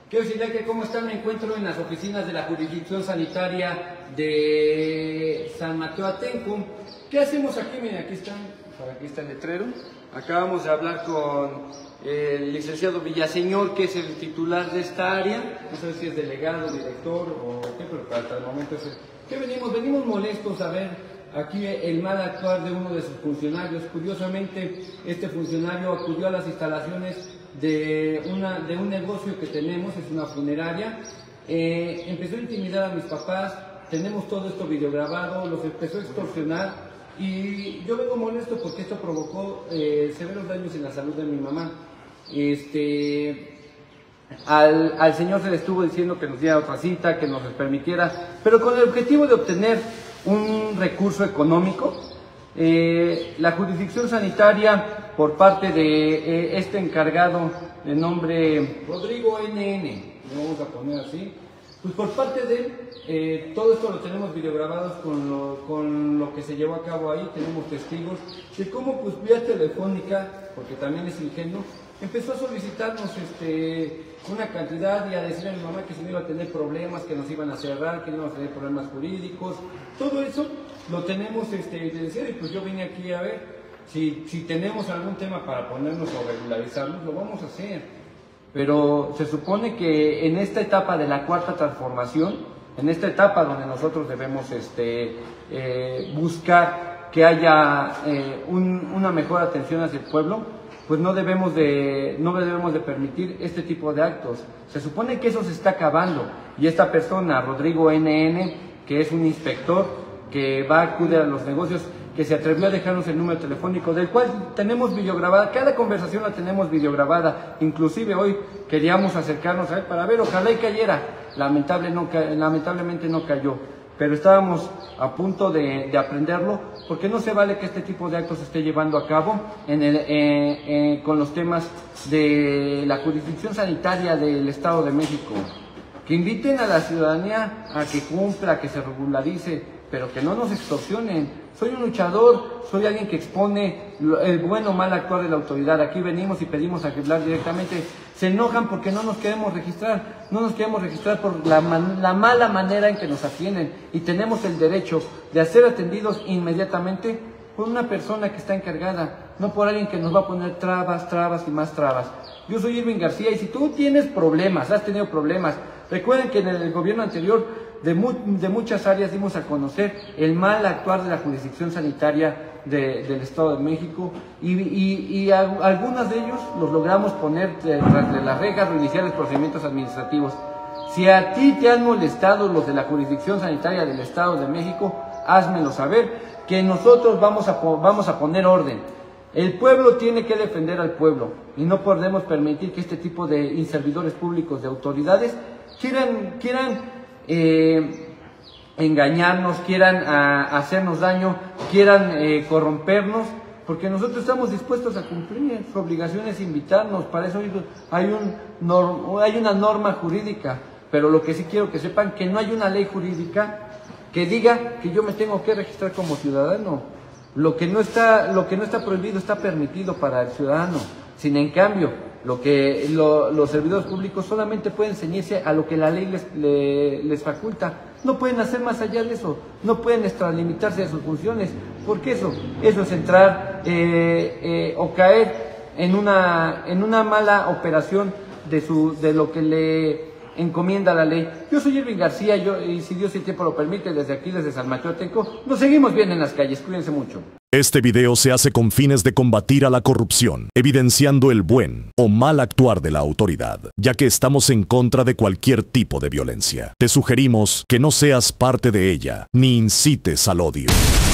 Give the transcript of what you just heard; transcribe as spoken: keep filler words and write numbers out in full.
Quiero decirle que cómo está, me encuentro en las oficinas de la jurisdicción sanitaria de San Mateo Atenco. ¿Qué hacemos aquí? Miren, aquí están, aquí está el letrero. Acabamos de hablar con el licenciado Villaseñor, que es el titular de esta área. No sé si es delegado, director o qué, pero hasta el momento es el... ¿Qué venimos? Venimos molestos a ver aquí el mal actuar de uno de sus funcionarios. Curiosamente, este funcionario acudió a las instalaciones de, una, de un negocio que tenemos, es una funeraria, eh, empezó a intimidar a mis papás, tenemos todo esto videograbado, los empezó a extorsionar y yo vengo molesto porque esto provocó eh, severos daños en la salud de mi mamá. Este, al, al señor se le estuvo diciendo que nos diera otra cita, que nos permitiera, pero con el objetivo de obtener un recurso económico. Eh, la jurisdicción sanitaria, por parte de eh, este encargado de nombre Rodrigo N N, lo vamos a poner así, pues por parte de él, eh, todo esto lo tenemos videograbados con lo, con lo que se llevó a cabo ahí, tenemos testigos de cómo pues vía telefónica, porque también es ingenuo, empezó a solicitarnos este, una cantidad y a decirle a mi mamá que si no iba a tener problemas, que nos iban a cerrar, que no iban a tener problemas jurídicos. Todo eso lo tenemos este, evidenciado y pues yo vine aquí a ver si, si tenemos algún tema para ponernos o regularizarnos, lo vamos a hacer. Pero se supone que en esta etapa de la cuarta transformación, en esta etapa donde nosotros debemos este, eh, buscar que haya eh, un, una mejor atención hacia el pueblo, pues no debemos, de, no debemos de permitir este tipo de actos. Se supone que eso se está acabando y esta persona, Rodrigo N N, que es un inspector que va a acudir a los negocios, que se atrevió a dejarnos el número telefónico, del cual tenemos videograbada, cada conversación la tenemos videograbada, inclusive hoy queríamos acercarnos a él para ver, ojalá y cayera, Lamentable no, lamentablemente no cayó, pero estábamos a punto de, de aprenderlo, porque no se vale que este tipo de actos se esté llevando a cabo en el, eh, eh, con los temas de la jurisdicción sanitaria del Estado de México. Que inviten a la ciudadanía a que cumpla, a que se regularice, pero que no nos extorsionen. Soy un luchador, soy alguien que expone el bueno o mal actuar de la autoridad. Aquí venimos y pedimos a hablar directamente. Se enojan porque no nos queremos registrar, no nos queremos registrar por la, man, la mala manera en que nos atienden. Y tenemos el derecho de ser atendidos inmediatamente por una persona que está encargada, no por alguien que nos va a poner trabas, trabas y más trabas. Yo soy Irving García y si tú tienes problemas, has tenido problemas, recuerden que en el gobierno anterior de, mu de muchas áreas dimos a conocer el mal actuar de la jurisdicción sanitaria de, del Estado de México y, y, y a, algunas de ellos los logramos poner tras de las rejas o iniciar los procedimientos administrativos. Si a ti te han molestado los de la jurisdicción sanitaria del Estado de México, házmelo saber, que nosotros vamos a, vamos a poner orden. El pueblo tiene que defender al pueblo y no podemos permitir que este tipo de inservidores públicos, de autoridades, quieran, quieran eh, engañarnos, quieran a, hacernos daño, quieran eh, corrompernos, porque nosotros estamos dispuestos a cumplir. Su obligación es invitarnos, para eso hay, un norm, hay una norma jurídica, pero lo que sí quiero que sepan que no hay una ley jurídica que diga que yo me tengo que registrar como ciudadano. Lo que no está, lo que no está prohibido está permitido para el ciudadano. Sin en cambio, lo que lo, los servidores públicos solamente pueden ceñirse a lo que la ley les, le, les faculta. No pueden hacer más allá de eso. No pueden extralimitarse de sus funciones. Porque eso, eso es entrar eh, eh, o caer en una, en una mala operación de su, de lo que le encomienda la ley. Yo soy Irving García, yo, y si Dios y el tiempo lo permite, desde aquí, desde San Mateo Atenco, nos seguimos bien en las calles. Cuídense mucho. Este video se hace con fines de combatir a la corrupción, evidenciando el buen o mal actuar de la autoridad, ya que estamos en contra de cualquier tipo de violencia. Te sugerimos que no seas parte de ella, ni incites al odio.